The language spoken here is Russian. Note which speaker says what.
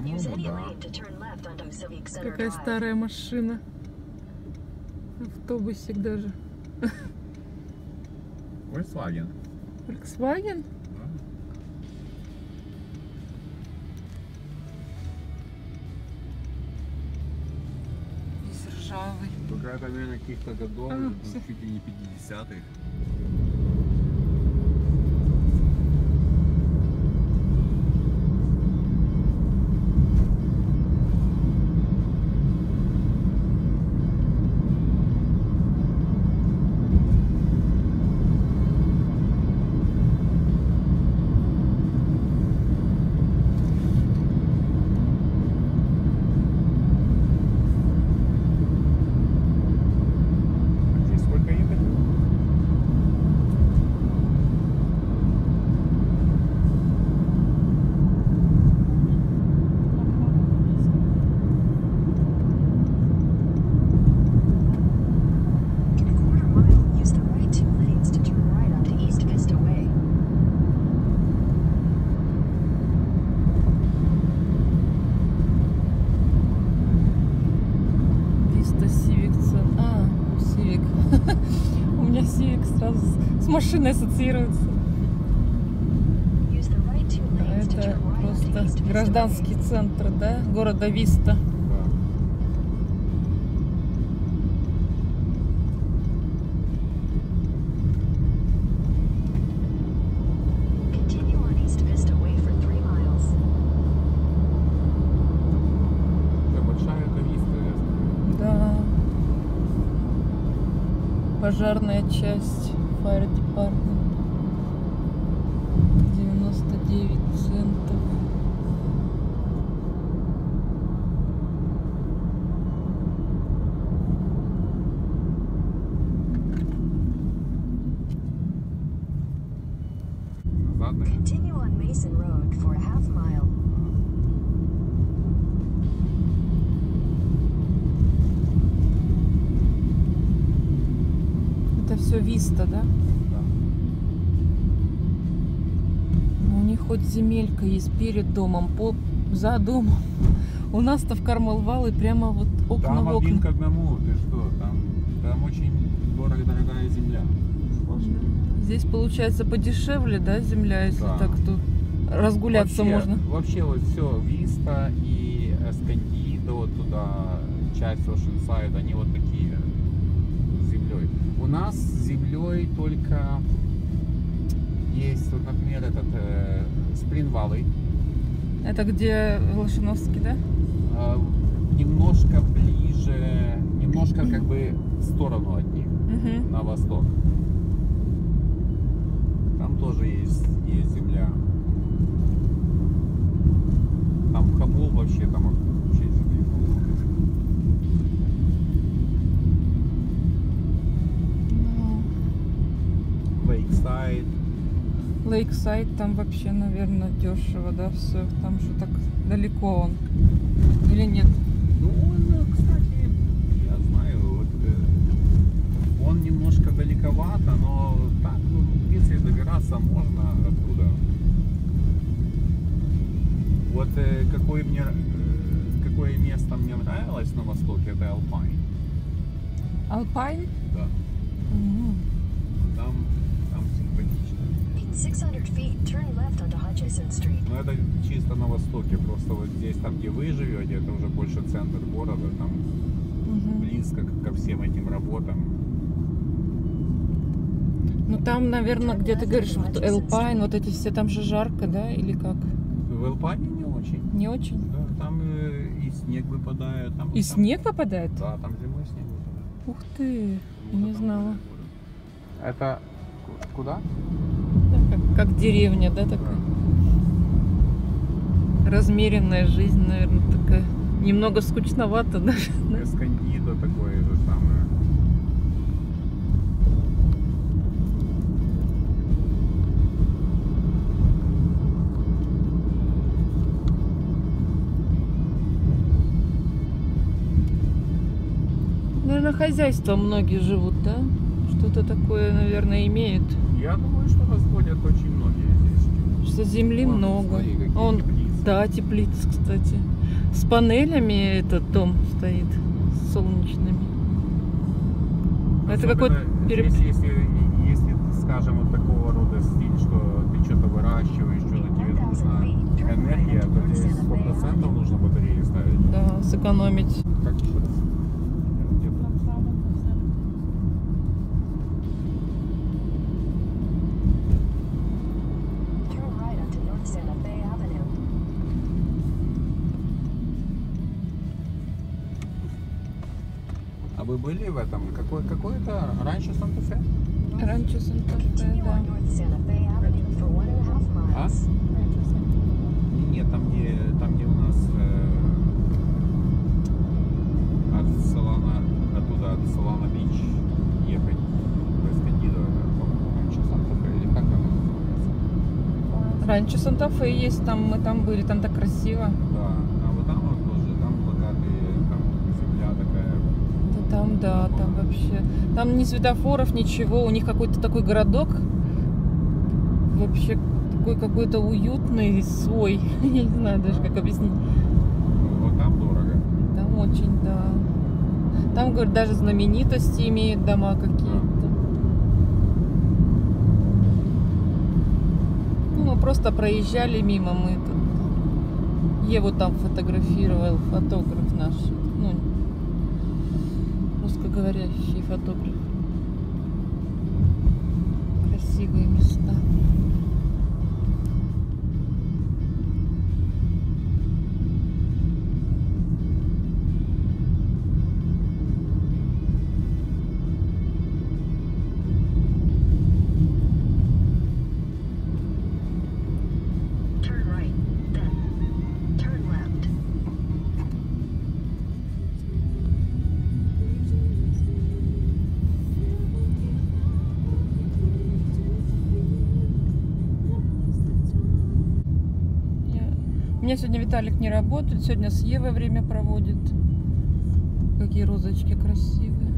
Speaker 1: По-моему, да.
Speaker 2: Какая старая машина. Автобусик даже.
Speaker 1: Volkswagen.
Speaker 2: Volkswagen?
Speaker 1: Да.
Speaker 2: Весь ржавый.
Speaker 1: Какая-то, наверное, каких-то годов,
Speaker 2: всё.
Speaker 1: чуть ли не 50-х. Здесь сколько ехать?
Speaker 3: In a quarter mile, use the right 2 lanes to turn right onto East Vista Way.
Speaker 2: Vista Civic. Civic. У меня Civic сразу с машиной ассоциируется.
Speaker 3: Use the right 2
Speaker 2: А
Speaker 3: lanes to
Speaker 2: это
Speaker 3: turn right onto East
Speaker 2: просто
Speaker 3: Vista
Speaker 2: гражданский
Speaker 3: Way.
Speaker 2: центр, да? Города Виста.
Speaker 1: Да.
Speaker 3: Continue on East Vista Way for 3 miles.
Speaker 1: Да, большая это Виста, я знаю.
Speaker 2: Да. Пожарная часть. Fire Department. 99 центов.
Speaker 1: Назад, наверное.
Speaker 3: Continue on Mason Road for a half mile.
Speaker 2: Это все Виста, да?
Speaker 1: Да.
Speaker 2: Ну, у них хоть земелька есть перед домом, за домом. У нас-то в Кармел-Валле прямо вот окна
Speaker 1: Там
Speaker 2: в
Speaker 1: один к
Speaker 2: окна.
Speaker 1: одному, ты что, там очень дорогая земля.
Speaker 2: Здесь получается подешевле, да, земля, если
Speaker 1: Да.
Speaker 2: так тут разгуляться
Speaker 1: Вообще,
Speaker 2: можно.
Speaker 1: Вообще вот все, Виста и Эскандидо, вот туда, часть Oceanside, они вот такие с землей. У нас с землей только есть, вот, например, этот Spring Valley,
Speaker 2: Это где Волошиновский, да?
Speaker 1: немножко ближе, немножко как бы в сторону от них,
Speaker 2: Угу.
Speaker 1: на восток. Там тоже есть земля. Там в Хабул вообще, там вообще земли много. Лейксайд.
Speaker 2: Лейксайд там вообще, наверное, дешево, да, все. Там же так далеко он. Или нет?
Speaker 1: Ну, кстати, я знаю, вот, он немножко далековато, но так, ну, в принципе, добираться можно оттуда. Вот какое место мне нравилось на востоке, это Alpine.
Speaker 2: Алпайн?
Speaker 1: Да. Там симпатично.
Speaker 3: In 600 feet, turn left onto Hutchison Street.
Speaker 1: Но это чисто на востоке, просто вот здесь, там, где вы живете, это уже больше центр города, там близко ко всем этим работам.
Speaker 2: Ну там, наверное, где ты говоришь, вот Алпайн, вот эти все, там же жарко, да, или как?
Speaker 1: В Алпане не очень.
Speaker 2: Не очень?
Speaker 1: Да, там и снег выпадает. Там,
Speaker 2: И
Speaker 1: там-
Speaker 2: снег попадает?
Speaker 1: Да, там зимой снег выпадает.
Speaker 2: Ух ты,
Speaker 1: Вот
Speaker 2: не
Speaker 1: там
Speaker 2: знала.
Speaker 1: город. Это куда?
Speaker 2: Да, как деревня, да, такая? Размеренная жизнь, наверное, такая. Немного скучновато даже. Да?
Speaker 1: Эскандидо такое же самое.
Speaker 2: Наверное, хозяйство многие живут, да? Что-то такое, наверное, имеют.
Speaker 1: Я думаю, что разводят очень многие здесь.
Speaker 2: Что земли
Speaker 1: Вон,
Speaker 2: много.
Speaker 1: смотри, какие
Speaker 2: Он,
Speaker 1: теплицы.
Speaker 2: да, теплица, кстати. С панелями этот дом стоит, с солнечными. Это какой-то
Speaker 1: Здесь, если, скажем, вот такого рода стиль, что ты что-то выращиваешь, что-то тебе нужна энергия, то здесь 100% нужно батареи ставить.
Speaker 2: Да, сэкономить.
Speaker 1: Как еще раз? Где-то.
Speaker 3: Turn right onto North Santa Fe Avenue.
Speaker 1: А вы были в этом? Какое-то раньше Санта-Фе?
Speaker 2: Ранчо Санта-Фе,
Speaker 3: Continue
Speaker 2: да.
Speaker 3: on North Santa Fe Avenue for 1.5 miles.
Speaker 1: Нет, там где у нас от Солана, оттуда от Солана Бич ехать в Эскандидо, по-моему, раньше Санта-Фе, или как оно называется?
Speaker 2: Ранчо Санта-Фе есть, там мы там были, там так красиво.
Speaker 1: Да, а вот там вот тоже, там богатые, там земля такая.
Speaker 2: Да, там, да, там вообще. Там ни светофоров, ничего. У них какой-то такой городок. Вообще такой какой-то уютный, свой. Я не знаю даже, как объяснить.
Speaker 1: Вот там дорого.
Speaker 2: Там очень, да. Там, говорят, даже знаменитости имеют дома какие-то. Ну, мы просто проезжали мимо, мы тут. Еву там фотографировал фотограф наш. Ну, русскоговорящий фотограф. Красивые места.
Speaker 3: Turn right, then turn left.
Speaker 2: У меня сегодня Виталик не работает, сегодня с Евой время проводит. Какие розочки красивые.